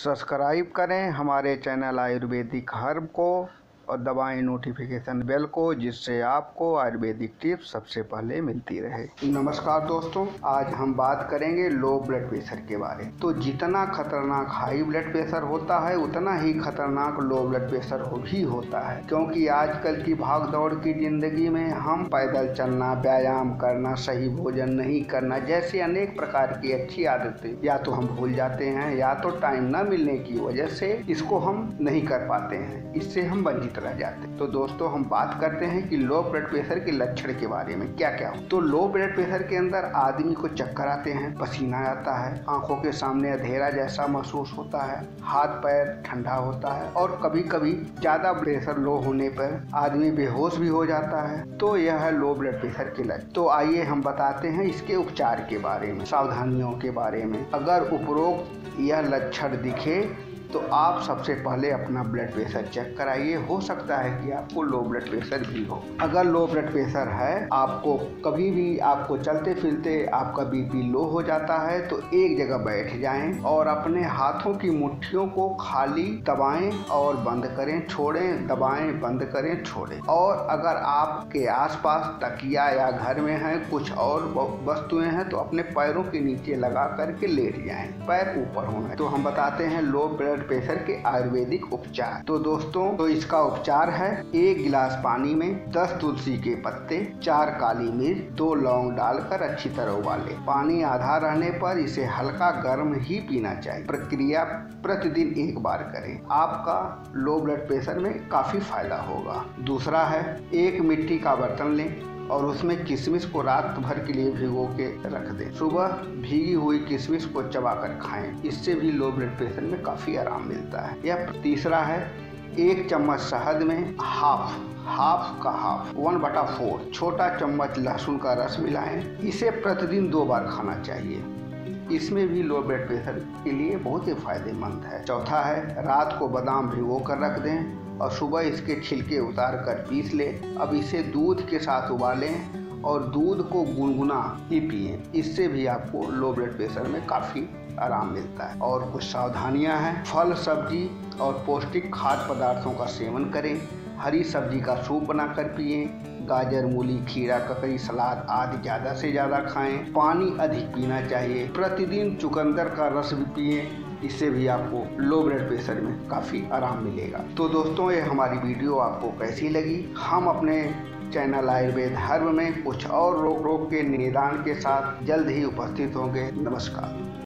Subscribe करें हमारे channel Ayurvedic herb को और दबाएं नोटिफिकेशन बेल को, जिससे आपको आयुर्वेदिक टिप्स सबसे पहले मिलती रहे। नमस्कार दोस्तों, आज हम बात करेंगे लो ब्लड प्रेशर के बारे में। तो जितना खतरनाक हाई ब्लड प्रेशर होता है उतना ही खतरनाक लो ब्लड प्रेशर भी होता है, क्योंकि आजकल की भाग दौड़ की जिंदगी में हम पैदल चलना, व्यायाम करना, सही भोजन नहीं करना जैसे अनेक प्रकार की अच्छी आदतें या तो हम भूल जाते हैं या तो टाइम न मिलने की वजह से इसको हम नहीं कर पाते हैं। इससे हम वंचित रह जाते हैं। तो दोस्तों, हम बात करते हैं कि लो ब्लड प्रेशर के लक्षण के बारे में क्या क्या हो। तो लो ब्लड प्रेशर के अंदर आदमी को चक्कर आते हैं, पसीना आता है, आंखों के सामने अंधेरा जैसा महसूस होता है, हाथ पैर ठंडा होता है और कभी कभी ज्यादा प्रेशर लो होने पर आदमी बेहोश भी हो जाता है। तो यह है लो ब्लड प्रेशर के लक्षण। तो आइए हम बताते हैं इसके उपचार के बारे में, सावधानियों के बारे में। अगर उपरोक्त यह लक्षण दिखे तो आप सबसे पहले अपना ब्लड प्रेशर चेक कराइए। हो सकता है कि आपको लो ब्लड प्रेशर भी हो। अगर लो ब्लड प्रेशर है, आपको कभी भी आपको चलते फिरते आपका बीपी लो हो जाता है, तो एक जगह बैठ जाएं और अपने हाथों की मुट्ठियों को खाली दबाएं और बंद करें, छोड़ें, दबाएं, बंद करें, छोड़ें। और अगर आपके आसपास तकिया या घर में है कुछ और वस्तुएं हैं तो अपने पैरों के नीचे लगा करके लेट जाएं, पैर ऊपर हों। तो हम बताते हैं लो ब्लड प्रेशर के आयुर्वेदिक उपचार। तो दोस्तों, तो इसका उपचार है 1 गिलास पानी में 10 तुलसी के पत्ते, 4 काली मिर्च, 2 लौंग डालकर अच्छी तरह उबालें। पानी आधा रहने पर इसे हल्का गर्म ही पीना चाहिए। प्रक्रिया प्रतिदिन 1 बार करें, आपका लो ब्लड प्रेशर में काफी फायदा होगा। दूसरा है, एक मिट्टी का बर्तन लें और उसमें किशमिश को रात भर के लिए भिगो के रख दें। सुबह भीगी हुई किशमिश को चबाकर खाएं, इससे भी लो ब्लड प्रेशर में काफी आराम मिलता है। यह तीसरा है, 1 चम्मच शहद में हाफ 1/4 छोटा चम्मच लहसुन का रस मिलाएं। इसे प्रतिदिन 2 बार खाना चाहिए। इसमें भी लो ब्लड प्रेशर के लिए बहुत ही फायदेमंद है। चौथा है, रात को बादाम भिगो कर रख दें और सुबह इसके छिलके उतार कर पीस लें। अब इसे दूध के साथ उबालें और दूध को गुनगुना ही पिएं। इससे भी आपको लो ब्लड प्रेशर में काफ़ी आराम मिलता है। और कुछ सावधानियां हैं, फल, सब्जी और पौष्टिक खाद्य पदार्थों का सेवन करें। हरी सब्जी का सूप बनाकर पिएं। गाजर, मूली, खीरा, ककड़ी, सलाद आदि ज़्यादा से ज़्यादा खाएं। पानी अधिक पीना चाहिए। प्रतिदिन चुकंदर का रस भी पिएं, इससे भी आपको लो ब्लड प्रेशर में काफ़ी आराम मिलेगा। तो दोस्तों, ये हमारी वीडियो आपको कैसी लगी? हम अपने चैनल आयुर्वेद हर्ब में कुछ और रोग के निदान के साथ जल्द ही उपस्थित होंगे। नमस्कार।